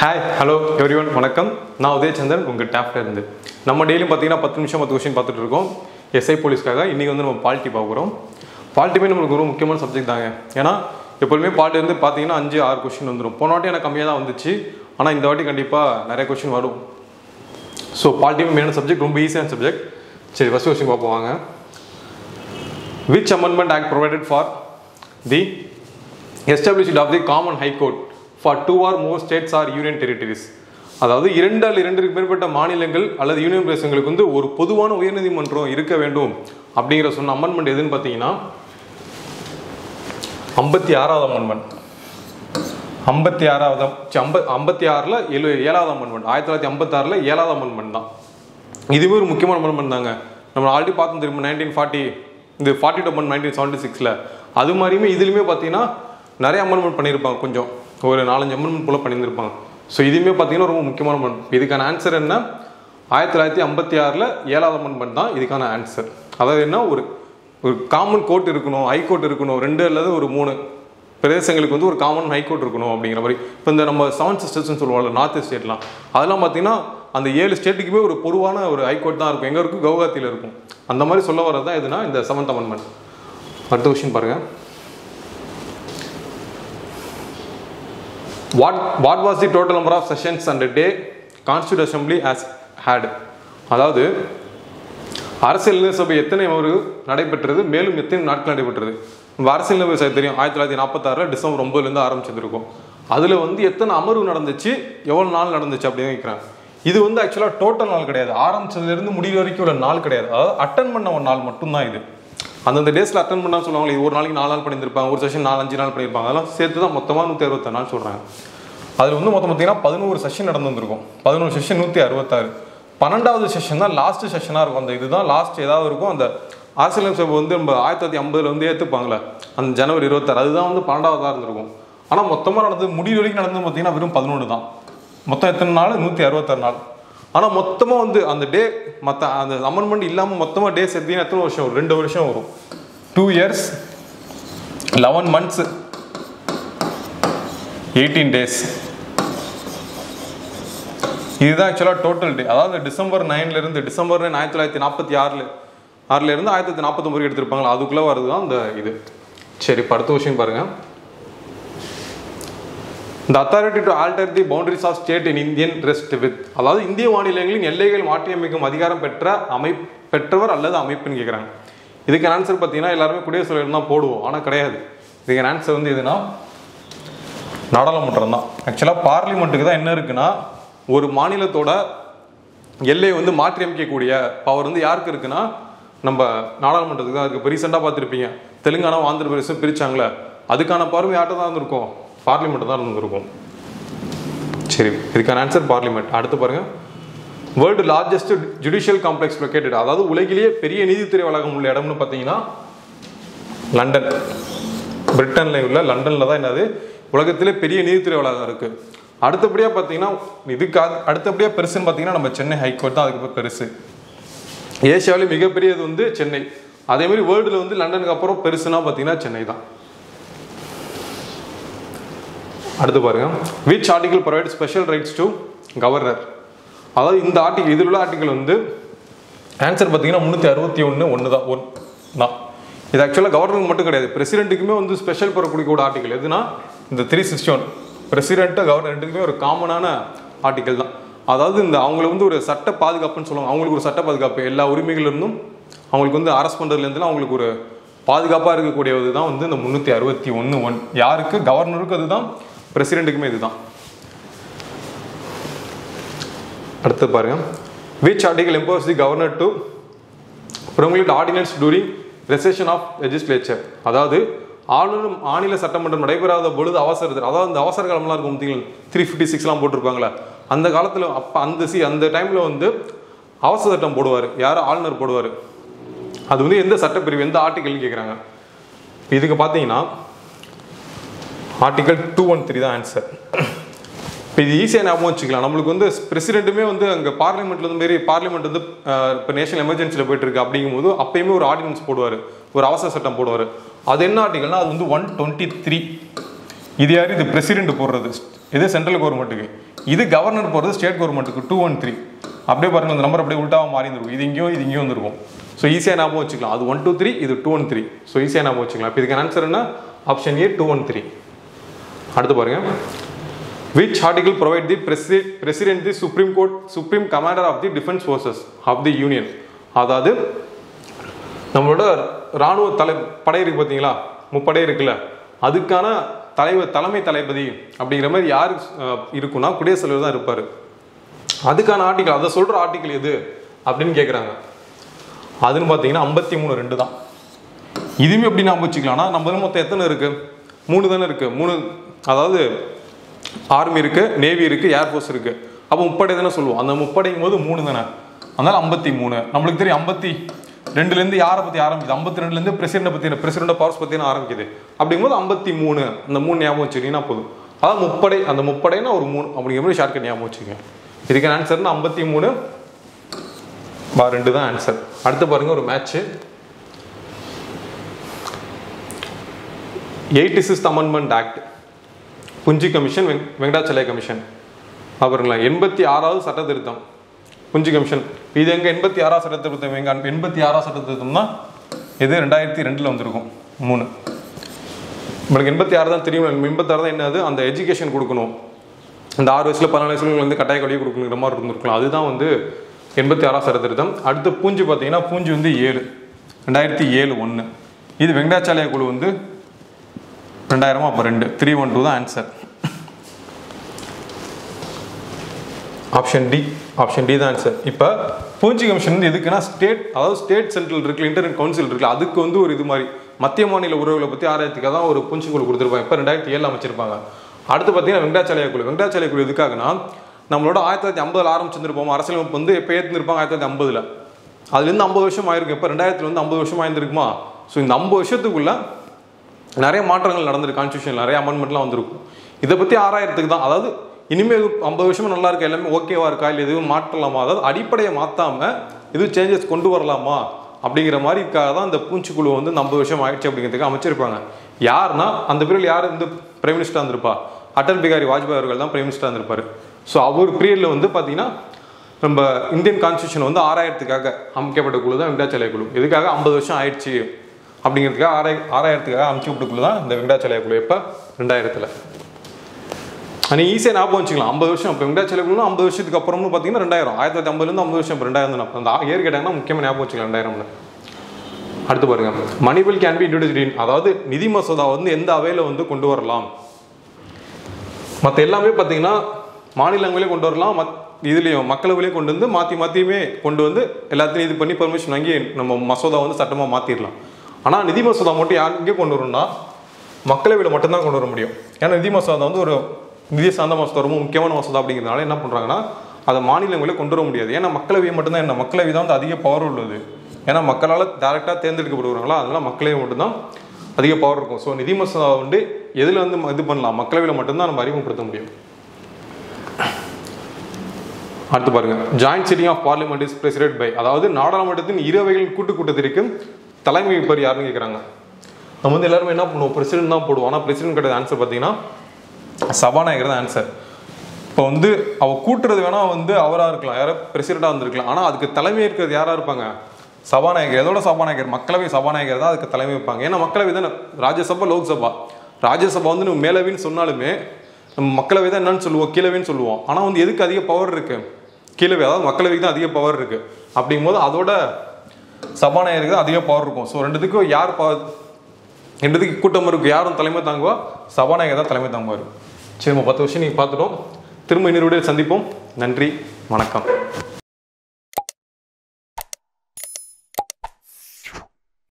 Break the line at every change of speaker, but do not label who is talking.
Hi, hello everyone, வணக்கம். நான் உதயச்சந்திரன் உங்க TAF இருந்து. நம்ம டெய்லி பாத்தீங்கன்னா 10 நிமிஷம் 10 क्वेश्चन பார்த்துட்டு இருக்கோம். எஸ்ஐ போலீஸ்க்காக இன்னைக்கு வந்து நம்ம பாலிட்டி பார்க்க போறோம். பாலிட்டிமே நமக்கு ஒரு முக்கியமான சப்ஜெக்ட் தாங்க. ஏன்னா எப்பவுமே பாலிட்டி வந்து பாத்தீங்கன்னா 5 6 क्वेश्चन வந்துரும். போன வாட்டி எனக்கு கம்மியா தான் வந்துச்சு. ஆனா இந்த வாட்டி கண்டிப்பா நிறைய क्वेश्चन வரும். சோ பாலிட்டி மெயினான சப்ஜெக்ட் ரொம்ப ஈஸியான சப்ஜெக்ட். சரி ஃபர்ஸ்ட் क्वेश्चन பார்ப்போம் வாங்க. Which amendment act provided for the establishment of the common high court for 2 or more states or union territories? அதாவது 2 அல்லது 2க்கு மேற்பட்ட மாநிலங்கள் அல்லது யூனியன் பிரதேசங்களுக்கு வந்து ஒரு பொதுவான உயர்நீதிமன்றம் இருக்க வேண்டும் அப்படிங்கிற சொன்ன அமெண்ட்மெண்ட் எதுன்னு பார்த்தீங்கன்னா 56வது அமெண்ட்மெண்ட். 56ல 7வது அமெண்ட்மெண்ட் 1956ல 7வது அமெண்ட்மெண்ட் தான். இதுவே ஒரு முக்கியமான அமெண்ட்மெண்ட் தாங்க. நம்ம ஆல்ரெடி பார்த்தோம் தெரியுமா 1940 இந்த 42 அமெண்ட்மெண்ட் 1976ல அது மாதிரியுமே இதுலையுமே பார்த்தீங்கன்னா நிறைய அமெண்ட்மெண்ட் பண்ணியிருப்பாங்க. கொஞ்சம் ஒரு 4-5 அமெண்ட்மெண்ட் போல பண்ணியிருப்பாங்க. ஸோ இதுவுமே பார்த்தீங்கன்னா ரொம்ப முக்கியமான அமெண்ட்மெண்ட். இதுக்கான ஆன்சர் என்ன? 1956ல் 7வது அமெண்ட்மெண்ட் தான் இதுக்கான ஆன்சர். அதாவது என்ன, ஒரு காமன் கோர்ட் இருக்கணும், ஹை கோர்ட் இருக்கணும், 2 அல்லது ஒரு 3 பிரதேசங்களுக்கு வந்து ஒரு காமன் ஹை கோர்ட் இருக்கணும் அப்படிங்கிற மாதிரி. இப்போ இந்த நம்ம 7 சிஸ்டர்ஸ்ன்னு சொல்லுவாங்க நார்த் ஸ்டேட்லாம், அதெல்லாம் பார்த்தீங்கன்னா அந்த 7 ஸ்டேட்டுக்குமே ஒரு பொதுவான ஒரு ஹை கோர்ட் தான் இருக்கும். எங்கே இருக்கும்? கவுஹாத்தியில் இருக்கும். அந்த மாதிரி சொல்ல வரது தான் எதுனா இந்த 7th அமெண்ட்மெண்ட். அடுத்த கொஸ்டின் பாருங்க. What was the total number of sessions and day Constituent Assembly has had? அதாவது அரசியல் சபை எத்தனை ஒரு நடைபெற்றது, மேலும் எத்தனை நாட்கள் நடைபெற்றது. நம்ம அரசியல் சபை தெரியும் 1946 டிசம்பர் 9லேருந்து ஆரம்பிச்சிருக்கும். அதில் வந்து எத்தனை அமர்வு நடந்துச்சு, எவ்வளோ நாள் நடந்துச்சு அப்படின்னு வைக்கிறாங்க. இது வந்து ஆக்சுவலாக டோட்டல் நாள் கிடையாது, ஆரம்பிச்சதுலேருந்து முடிவு வரைக்கும் உள்ள நாள் கிடையாது. அதாவது அட்டன் பண்ண ஒரு நாள் மட்டும்தான் இது. அந்தந்த டேஸில் அட்டன் பண்ணால் சொல்லுவாங்க ஒரு நாளைக்கு 4 நாள் பண்ணியிருப்பாங்க, ஒரு செஷன் 4-5 நாள் பண்ணியிருப்பாங்க. அதெல்லாம் சேர்த்து தான் மொத்தமாக 166 நாள் சொல்கிறாங்க. அதில் வந்து மொத்தம் பார்த்தீங்கன்னா 11 செஷன் நடந்து வந்திருக்கும். 11 செஷன் 166. 12வது செஷன் தான் லாஸ்ட் செஷனாக இருக்கும். அந்த இதுதான் லாஸ்ட் ஏதாவது இருக்கும். அந்த அரசியல் சபை வந்து நம்ம 1950 வந்து ஏற்றுப்பாங்களே அந்த ஜனவரி 26, அதுதான் வந்து 12வதாக இருந்திருக்கும். ஆனால் மொத்தமாக நடந்தது முடிவு வரைக்கும் நடந்தது பார்த்தீங்கன்னா வெறும் 11 தான். மொத்தம் எத்தனை நாள்? 166 நாள். ஆனால் மொத்தமாக வந்து அந்த டே மற்ற அந்த அமெண்ட்மெண்ட் இல்லாமல் மொத்தமாக டே சேர்த்தீங்கன்னா எத்தனை வருஷம் வரும்? 2 வருஷம் வரும். 2 years 11 months 18 days. இதுதான் ஆக்சுவலாக டோட்டல் டே. அதாவது டிசம்பர் 9லேருந்து டிசம்பர் 1946 இருந்து 1949 எடுத்திருப்பாங்களா, அதுக்குள்ளே வருது தான் இந்த இது. சரி இப்போ அடுத்த விஷயம் பாருங்க. The authority to alter the boundaries of state in Indian rest with, அதாவது இந்திய மாநிலங்களின் எல்லைகள் மாற்றியமைக்கும் அதிகாரம் பெற்றவர் அல்லது அமைப்புன்னு கேட்குறாங்க. இதுக்கு ஆன்சர் பார்த்தீங்கன்னா எல்லாருமே குடியரசுத் தலைவர் தான் போடுவோம், ஆனால் கிடையாது. இதுக்கு ஆன்சர் வந்து எதுனா நாடாளுமன்றம் தான். ஆக்சுவலாக பார்லிமெண்ட்டுக்கு தான் என்ன இருக்குன்னா ஒரு மாநிலத்தோட எல்லையை வந்து மாற்றி அமைக்கக்கூடிய பவர் வந்து யாருக்கு இருக்குன்னா நம்ம நாடாளுமன்றத்துக்கு தான் இருக்குது. இப்போ ரீசெண்டாக பார்த்துருப்பீங்க தெலுங்கானா ஆந்திர பிரதேசம் பிரிச்சாங்களே, அதுக்கான பவர் யார்கிட்ட தான் இருந்திருக்கும்? பார்லிமெண்ட் தான் இருந்திருக்கும். சரி இதுக்கான ஆன்சர் பார்லிமெண்ட். அடுத்து பாருங்க. World largest judicial complex located, அதாவது உலகிலேயே பெரிய நீதித்துறை வளாகம் உள்ள இடம்னு பார்த்தீங்கன்னா லண்டன். பிரிட்டன்ல உள்ள லண்டன்ல தான் என்னது உலகத்திலே பெரிய நீதித்துறை வளாகம் இருக்கு. அடுத்தபடியாக பார்த்தீங்கன்னா இதுக்கு அடுத்தபடியாக பெருசுன்னு பார்த்தீங்கன்னா நம்ம சென்னை ஹைகோர்ட் தான் அதுக்கு பெருசு. ஏசியாவிலே மிகப்பெரியது வந்து சென்னை. அதே மாதிரி வேர்ல்டுல வந்து லண்டனுக்கு அப்புறம் பெருசுன்னா பார்த்தீங்கன்னா சென்னை தான். அடுத்து பாருங்க. Which article provide special rights to governor? அதாவது இந்த ஆர்டிகல் இதில் உள்ள ஆர்டிகல் வந்து ஆன்சர் பார்த்தீங்கன்னா 361 தான். இது ஆக்சுவலாக கவர்னருக்கு மட்டும் கிடையாது, பிரசிடென்ட்டுக்குமே வந்து ஸ்பெஷல் பெறக்கூடிய ஆர்டிகல் எதுனா இந்த 361. பிரசிடென்ட்டு கவர்னர் ரெண்டுக்குமே ஒரு காமனான ஆர்டிகல் தான். அதாவது இந்த அவங்களுக்கு வந்து ஒரு சட்ட பாதுகாப்புன்னு சொல்லுவாங்க. அவங்களுக்கு ஒரு சட்ட பாதுகாப்பு எல்லா உரிமைகளிலிருந்தும் அவங்களுக்கு வந்து அரெஸ்ட் பண்ணுறதுலேருந்துலாம் அவங்களுக்கு ஒரு பாதுகாப்பாக இருக்கக்கூடியது தான் வந்து இந்த 361. யாருக்கு? கவர்னருக்கு அதுதான், பிரசிடென்ட்டுக்குமே இதுதான். அடுத்து பாருங்க. Which article empowers the governor to promulgate ordinance during recession of legislature? அதாவது ஆளுநர் மாநில சட்டமன்றம் நடைபெறாத பொழுது அவசரத்தில், அதாவது அந்த அவசர காலம்லாம் இருக்கும் 356 போட்டிருப்பாங்களே அந்த காலத்தில், அப்போ அந்த டைமில் வந்து அவசர சட்டம் போடுவார். யார்? ஆளுநர் போடுவார். அது வந்து எந்த சட்டப்பிரிவு, எந்த ஆர்டிகல்னு கேட்குறாங்க. இதுக்கு பார்த்தீங்கன்னா ஆர்டிகல் 213 தான் ஆன்சர். இப்போ இது ஈஸியாக ஞாபகம் வச்சுக்கலாம். நம்மளுக்கு வந்து பிரசிடென்ட்டுமே வந்து அங்கே பார்லிமெண்ட்ல வந்து மாரி பார்லிமெண்ட் வந்து இப்போ நேஷனல் எமர்ஜென்சியில் போயிட்டு இருக்கு அப்படிங்கும்போது அப்பயுமே ஒரு ஆர்டினன்ஸ் போடுவார், ஒரு அவசர சட்டம் போடுவார். அது என்ன ஆர்டிகல்னா அது வந்து 123. இது யார்? இது பிரசிடென்ட் போடுறது, இது சென்ட்ரல் கவர்மெண்ட்டுக்கு. இது கவர்னர் போடுறது ஸ்டேட் கவர்மெண்ட்டுக்கு. 213 அப்படியே பாருங்கள், அந்த நம்பர் அப்படியே உள்டாக மாறி இருந்திருக்கும். இது இங்கேயும் வந்துருக்கும். ஸோ ஈஸியாக ஞாபகம் வச்சுக்கலாம். அது 123, இது 213. ஸோ ஈஸியாக ஞாபகம் வச்சுக்கலாம். இப்போ இதுக்கு ஆன்சர் என்ன? Option A 213. அடுத்து பாருங்க, which article provide the president the supreme commander of the defense forces of the union? அதாவது நம்மளோட இராணுவ படை இருக்கு பார்த்தீங்களா, முப்படை இருக்குல்ல, அதுக்கான தலைமை தளபதி அப்படிங்கிற மாதிரி யார் இருக்குன்னா குடியரசுத் தலைவர் தான் இருப்பார். அதுக்கான ஆர்டிக்கல், அதை சொல்கிற ஆர்டிக்கல் எது அப்படின்னு கேட்குறாங்க. அதுன்னு பார்த்தீங்கன்னா 53(2) தான். இதுவுமே எப்படி ஞாபகம் வச்சுக்கலாம்னா, நம்ம மொத்தம் எத்தனை இருக்குது? 3 தானே இருக்குது. 3, அதாவது ஆர்மி இருக்குது, நேவி இருக்குது, ஏர்ஃபோர்ஸ் இருக்குது. அப்போ முப்படை தானே சொல்லுவோம். அந்த முப்படைங்கும் போது 3 தானே, அதனால் 53. நம்மளுக்கு தெரியும் 52லேருந்து யாரை பற்றி ஆரம்பிக்குது? 52லேருந்து பிரசிடென்ட் பவர்ஸ் பற்றின ஆரம்பிக்குது. அப்படிங்கும்போது 53, அந்த 3 ஞாபகம் வச்சுக்கிட்டீங்கன்னா போதும். அதாவது முப்படை, அந்த முப்படைன்னா ஒரு 3 அப்படிங்கிற மாதிரி ஷார்ட்கட் ஞாபகம் வச்சுக்கோங்க. இதுக்கு ஆன்சர்னா 53/2 தான் ஆன்சர். அடுத்து பாருங்க, ஒரு match. 86th Amendment Act, Punchhi commission, Venkatachaliah commission. அப்புறங்களா 86வது சட்ட திருத்தம், புஞ்சி கமிஷன். இது எங்க 86வது சட்ட திருத்தம்? எங்க 86வது சட்ட திருத்தம்னா இது 2002 வந்திருக்கும். 3 உங்களுக்கு 86 தான் தெரியும். 86 தான் என்னது? அந்த எஜுகேஷன் கொடுக்கணும், அந்த 6 வயசுல 14 வயசுல வந்து கட்டாய கல்வி கொடுக்கணுங்கிற மாதிரி இருந்திருக்கலாம். அதுதான் வந்து 86வது சட்ட திருத்தம். அடுத்து பூஞ்சி பார்த்தீங்கன்னா, பூஞ்சி வந்து 2007 1. இது வெங்கடாச்சலய குழு வந்து 2000, அப்போ 2, 312 தான் ஆன்சர். ஆப்ஷன் டி தான் ஆன்சர். இப்போ பூஞ்சி கமிஷன் வந்து எதுக்குன்னா ஸ்டேட், அதாவது ஸ்டேட் சென்ட்ரல் இருக்குல்ல, இன்டர்நெட் கவுன்சில் இருக்குல்ல, அதுக்கு வந்து ஒரு இது மாதிரி மத்திய மாநில உறவுகளை பற்றி ஆராய்ச்சிக்காக தான் ஒரு பூஞ்சி குழு கொடுத்துருப்பாங்க. இப்போ 2007 அமைச்சிருப்பாங்க. அடுத்து பார்த்தீங்கன்னா வெங்கடாச்சலய குழு எதுக்காகனா, நம்மளோட 1950 ஆரம்பிச்சிருப்போம். அரசியலமைப்பு வந்து எப்போ ஏற்றிருப்பாங்க? 1950. அதுலேருந்து 50 வருஷம் ஆயிருக்கு. இப்போ 2000 வந்து 50 வருஷம் ஆயிருக்குமா? ஸோ இந்த 50 வருஷத்துக்குள்ள நிறைய மாற்றங்கள் நடந்திருக்கு. கான்ஸ்டியூஷன் நிறைய அமெண்ட்மெண்ட்லாம் வந்திருக்கும். இதை பற்றி ஆராயறதுக்கு தான். அதாவது இனிமேல் 50 வருஷமா நல்லா இருக்கா, எல்லாமே ஓகேவா இருக்கா, இல்லை எதுவும் மாற்றலாமா, அதாவது அடிப்படையை மாற்றாம எதுவும் சேஞ்சஸ் கொண்டு வரலாமா அப்படிங்கிற மாதிரிக்காக தான் இந்த பூஞ்சிக்குழு வந்து 50 வருஷம் ஆயிடுச்சு அப்படிங்கிறதுக்கு அமைச்சிருப்பாங்க. யாருன்னா அந்த பீரியட் யார் வந்து பிரைம் மினிஸ்டராக இருந்திருப்பா? அடல் பிகாரி வாஜ்பாய் அவர்கள் தான் பிரைம் மினிஸ்டராக இருந்திருப்பாரு. ஸோ அவர் பீரியடில் வந்து பார்த்தீங்கன்னா நம்ம இந்தியன் கான்ஸ்டியூஷன் வந்து ஆராயறதுக்காக அமைக்கப்பட்ட குழு தான் வெங்கடாச்சலய குழு. எதுக்காக? 50 வருஷம் ஆயிடுச்சு அப்படிங்கிறதுக்காக ஆராயறதுக்காக அமைக்கப்பட்ட குழு தான் இந்த வெங்கடாச்சலய குழு. இப்போ 2000. நீங்கள் ஈஸியாக ஞாபகம் வச்சுக்கலாம். 50 வருஷம். இப்போ வெங்கடாச்சலய குழுனா 50 வருஷத்துக்கு அப்புறம்னு பார்த்தீங்கன்னா 2000, 1950லேருந்து 50 வருஷம். இப்போ 2000 தான். அந்த இயர் கேட்டாங்கன்னா முக்கியமாக ஞாபகம் வச்சுக்கலாம் 2000. அடுத்து பாருங்க, money bill can be introduced in, அதாவது நிதி மசோதா வந்து எந்த அவையில் வந்து கொண்டு வரலாம்? மற்ற எல்லாமே பார்த்தீங்கன்னா மாநிலங்களே கொண்டு வரலாம், இதுலேயும் மக்களவையிலையும் கொண்டு வந்து மாற்றியுமே கொண்டு வந்து எல்லாத்தையும் இது பண்ணி பெர்மிஷன் வாங்கி நம்ம மசோதா வந்து சட்டமாக மாற்றிடலாம். ஆனால் நிதி மசோதா மட்டும் எங்கே கொண்டு வரணும்னா மக்களவையில் மட்டும்தான் கொண்டு வர முடியும். ஏன்னா நிதி மசோதா வந்து ஒரு நிதி சார்ந்த மசோதா, ரொம்ப முக்கியமான மசோதா அப்படிங்கிறதுனால என்ன பண்ணுறாங்கன்னா அதை மாநிலங்களே கொண்டு வர முடியாது. ஏன்னா மக்களவை மட்டும்தான், என்ன மக்களவை தான் வந்து அதிக பவர் உள்ளது. ஏன்னா மக்களால் டேரெக்டாக தேர்ந்தெடுக்கப்படுவாங்களா, அதனால மக்களவை மட்டும்தான் அதிக பவர் இருக்கும். ஸோ நிதி மசோதா வந்து எதில் வந்து இது பண்ணலாம்? மக்களவையில் மட்டும்தான் நம்ம அறிமுகப்படுத்த முடியும். அடுத்து பாருங்க, joint sitting of parliament is presided by, அதாவது நாடாளுமன்றத்தின் இரு அவைகள் கூட்டுக்கூட்டத்திற்கு தலைமை வகிப்பவர் யாருன்னு கேட்குறாங்க. நம்ம வந்து எல்லாருமே என்ன பண்ணுவோம்? பிரசிடென்ட் தான் போடுவோம். ஆனால் பிரசிடென்ட் கிடையாது ஆன்சர். பார்த்தீங்கன்னா சபாநாயகர் தான் ஆன்சர். இப்போ வந்து அவர் கூட்டுறது வேணா வந்து அவராக இருக்கலாம், யாரோ பிரசிடென்ட்டாக இருந்திருக்கலாம். ஆனால் அதுக்கு தலைமை இருக்கிறது யாராக இருப்பாங்க? சபாநாயகர். எதோட சபாநாயகர்? மக்களவை சபாநாயகர் தான் அதுக்கு தலைமை வைப்பாங்க. ஏன்னா மக்களவை தான் ராஜ்யசபா, லோக்சபா. ராஜ்யசபா வந்து நம்ம மேலவைன்னு சொன்னாலுமே நம்ம மக்களவை தான் என்னன்னு சொல்லுவோம், கீழவைன்னு சொல்லுவோம். ஆனால் வந்து எதுக்கு அதிக பவர் இருக்கு? கீழவை, அதாவது மக்களவைக்கு தான் அதிக பவர் இருக்கு. அப்படிங்கும்போது அதோட சபாநாயகருக்கு தான் அதிக பவர் இருக்கும். ஸோ ரெண்டுத்துக்கும் ரெண்டுத்துக்கு கூட்டம் இருக்கு, யாரும் தலைமை தாங்குவா? சபாநாயகர் தான் தலைமை தாங்குவார். சரி, நம்ம 10 வருஷம் நீங்கள் பார்த்துட்டோம். திரும்ப இன்னொரு வீடியோவில் சந்திப்போம். நன்றி, வணக்கம்.